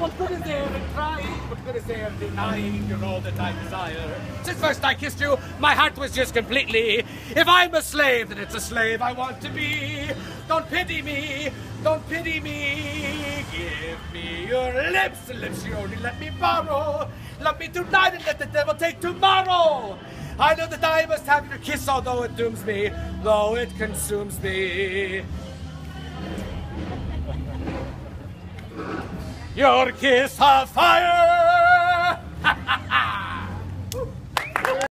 What good is there in trying? What good is there in denying you're all that I desire? Since first I kissed you, my heart was just completely. If I'm a slave, then it's a slave I want to be. Don't pity me, don't pity me. Give me your lips, the lips you only let me borrow. Love me tonight and let the devil take tomorrow. I know that I must have your kiss, although it dooms me, though it consumes me. Your kiss of fire